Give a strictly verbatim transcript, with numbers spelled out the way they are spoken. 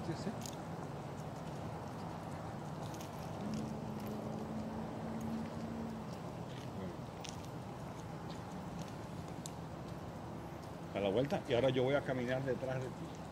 Sí, sí. A la vuelta, y ahora yo voy a caminar detrás de ti.